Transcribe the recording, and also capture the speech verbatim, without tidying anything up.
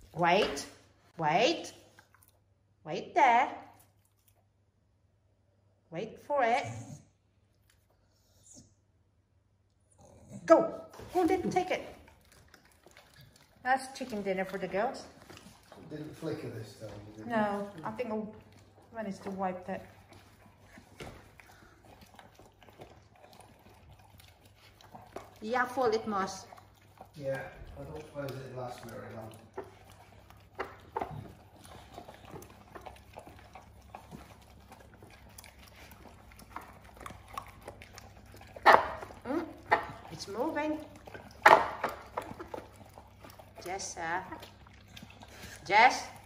Wait, wait, wait there. Wait for it. Go, hold it, take it. That's chicken dinner for the girls. It didn't flicker this time, did it? No, I think I'll manage to wipe that. Yeah, full it must. Yeah, I don't suppose it lasts very long. Mm, it's moving. Jess, uh, Jess.